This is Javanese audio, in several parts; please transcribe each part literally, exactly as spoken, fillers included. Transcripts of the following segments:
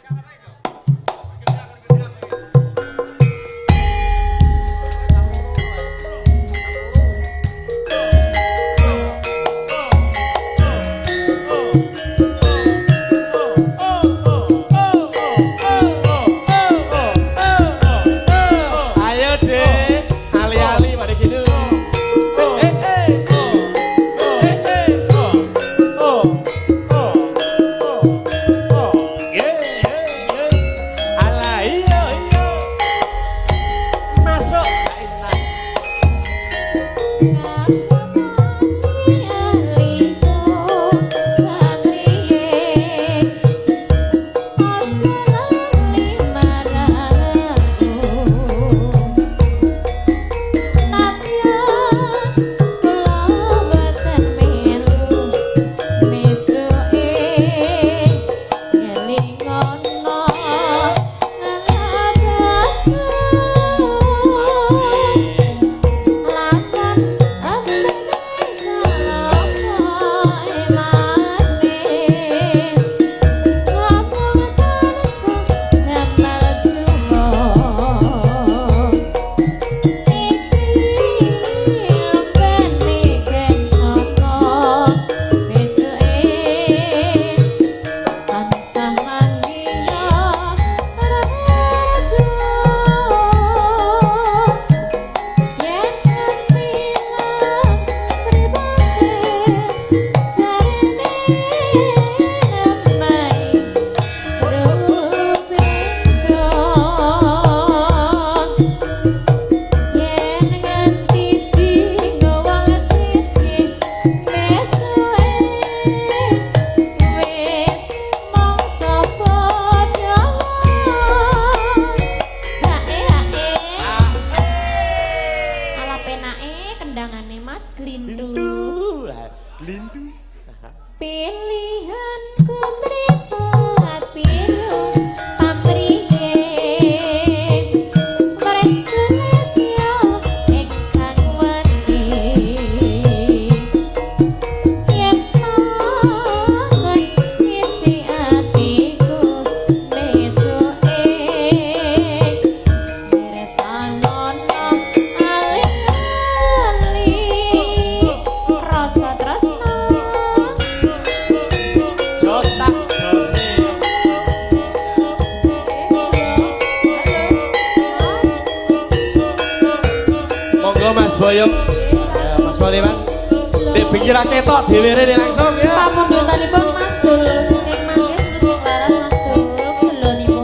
Boyong, ya, Mas Waliman, di pinggir ketok diwirene langsung ya. Pamundutanipun Mas Dul, sing mangke Sujing Laras Mas Dul, gelonipun.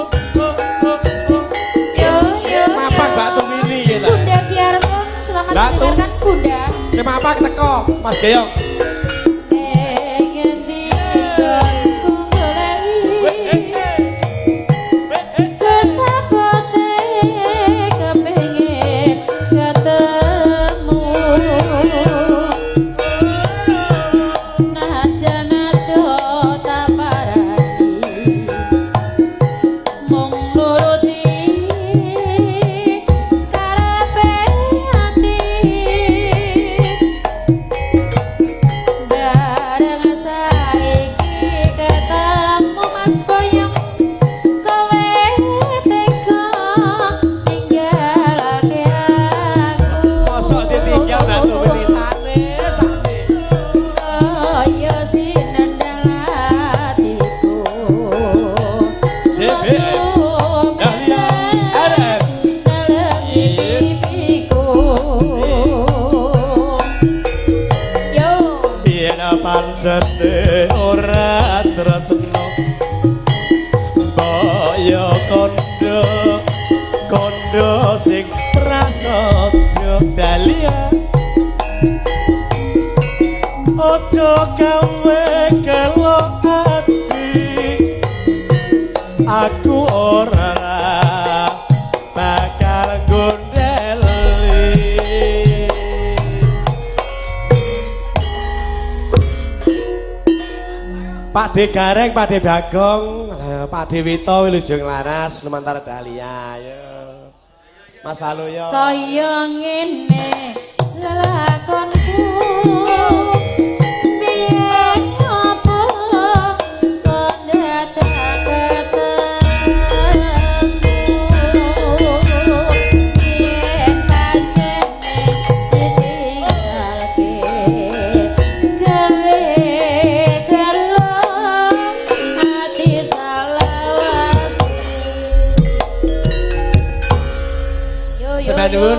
Yo yo. Mapak Batu Mini ya ta. Bunda Biarpun, selamat mendengarkan Bunda. Si mapak teko, Mas Geyong. Pancene ora tresno mbaya kondo kondo sing prasaja dalia ojo gawe kelo ati aku ora bakal gondeli Pak De Gareng, Pak De Bagong, Pak De Wito, Wilujeng Laras, Lumantara Dahlia, ayo. Mas Walu yo. Kaya ngene lelakonku piye apa kok datang ketemu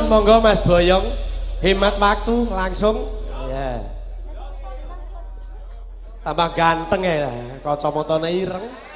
Mohon monggo Mas Boyong hemat waktu langsung. Ya. Tambah ganteng ya, kacamatane ireng.